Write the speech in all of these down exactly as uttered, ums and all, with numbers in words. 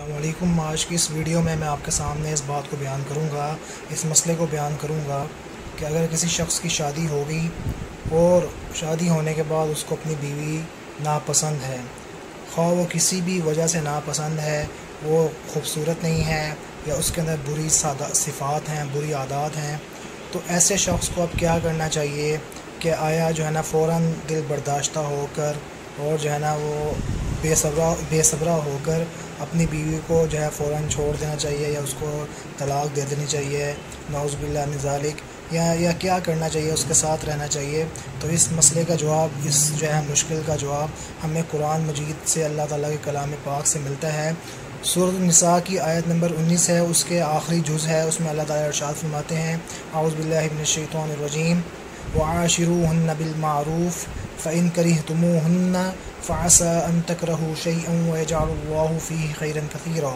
السلام علیکم۔ آج کی اس ویڈیو میں میں آپ کے سامنے اس بات کو بیان کروں گا، اس مسئلے کو بیان کروں گا کہ اگر کسی شخص کی شادی ہو گئی اور شادی ہونے کے بعد اس کو اپنی بیوی ناپسند ہے، خواہ وہ کسی بھی وجہ سے ناپسند ہے، وہ خوبصورت نہیں ہے یا اس کے اندر بری صفات ہیں، بری عادات ہیں، تو ایسے شخص کو اب کیا کرنا چاہیے کہ آیا جو ہے نا فوراً دل برداشتہ ہو کر اور جو ہے نا وہ بے صبرا بے صبرا ہو کر اپنی بیوی کو جو ہے فوراً چھوڑ دینا چاہیے یا اس کو طلاق دے دینی چاہیے، نعوذ باللہ من ذالک، یا یا کیا کرنا چاہیے، اس کے ساتھ رہنا چاہیے؟ تو اس مسئلے کا جواب، اس جو ہے مشکل کا جواب ہمیں قرآن مجید سے، اللہ تعالیٰ کے کلام پاک سے ملتا ہے۔ سورۃ النساء کی آیت نمبر انیس ہے، اس کے آخری جز ہے، اس میں اللہ تعالیٰ ارشاد فرماتے ہیں، اعوذ باللہ من الشیطان الرجیم، وعاشروہن بالمعروف فإن کرہتموہن فعسى ان تکرہوا شیئا ویجعل اللہ فیہ خیرا کثیرا۔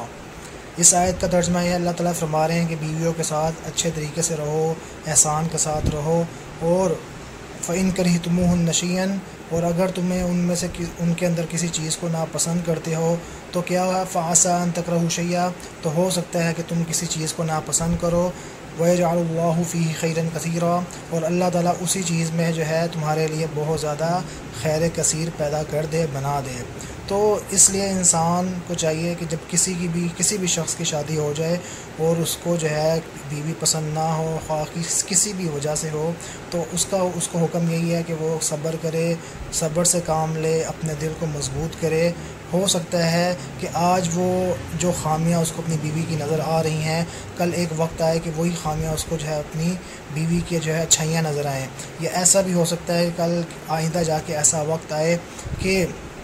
اس آیت کا ترجمہ یہ اللہ تعالیٰ فرما رہے ہیں کہ بیویوں کے ساتھ اچھے طریقے سے رہو، احسان کے ساتھ رہو، اور فإن کرہتموہن شیئا، اور اگر تمہیں ان میں سے ان کے اندر کسی چیز کو ناپسند کرتے ہو تو کیا فعسى ان تکرہوا شیئا، تو ہو سکتا ہے کہ تم کسی چیز کو ناپسند کرو، وَيَجْعَلُ اللَّهُ فِيهِ خَيْرًا كَثِيرًا، اور اللہ تعالیٰ اسی چیز میں جو ہے تمہارے لیے بہت زیادہ خیر کثیر پیدا کر دے، بنا دے۔ تو اس لیے انسان کو چاہیے کہ جب کسی کی بھی کسی بھی شخص کی شادی ہو جائے اور اس کو جو ہے بیوی پسند نہ ہو، خواہ کسی بھی وجہ سے ہو، تو اس کا اس کو حکم یہی ہے کہ وہ صبر کرے، صبر سے کام لے، اپنے دل کو مضبوط کرے۔ ہو سکتا ہے کہ آج وہ جو خامیاں اس کو اپنی بیوی کی نظر آ رہی ہیں، کل ایک وقت آئے کہ وہی خامیاں اس کو جو ہے اپنی بیوی کے جو ہے اچھائیاں نظر آئیں، یا ایسا بھی ہو سکتا ہے کہ کل آئندہ جا کے ایسا وقت آئے کہ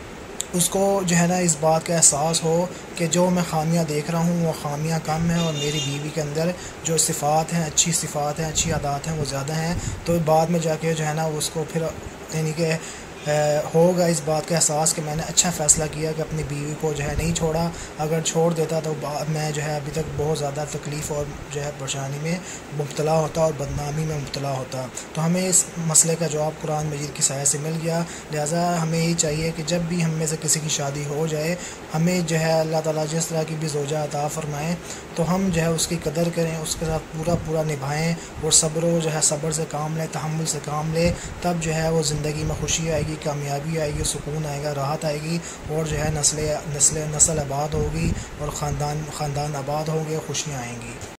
اس کو جو ہے نا اس بات کا احساس ہو کہ جو میں خامیاں دیکھ رہا ہوں وہ خامیاں کم ہیں، اور میری بیوی کے اندر جو صفات ہیں، اچھی صفات ہیں، اچھی عادات ہیں، وہ زیادہ ہیں۔ تو بعد میں جا کے جو ہے نا اس کو پھر یعنی کہ ہوگا اس بات کا احساس کہ میں نے اچھا فیصلہ کیا کہ اپنی بیوی کو جو ہے نہیں چھوڑا، اگر چھوڑ دیتا تو بعد میں جو ہے ابھی تک بہت زیادہ تکلیف اور جو ہے پریشانی میں مبتلا ہوتا اور بدنامی میں مبتلا ہوتا۔ تو ہمیں اس مسئلے کا جواب قرآن مجید کی سایہ سے مل گیا، لہٰذا ہمیں یہی چاہیے کہ جب بھی ہم میں سے کسی کی شادی ہو جائے، ہمیں جو ہے اللہ تعالیٰ جس طرح کی بھی زوجہ عطا فرمائیں تو ہم جو ہے اس کی قدر کریں، اس کے ساتھ پورا پورا نبھائیں، اور صبر و جو ہے صبر سے کام لیں، تحمل سے کام لیں، تب جو ہے وہ زندگی میں خوشی آئے گی، کامیابی آئے گی، سکون آئے گا، راحت آئے گی، اور جو ہے نسل نسل نسل آباد ہوگی اور خاندان خاندان آباد ہوں گے، خوشیاں آئیں گی۔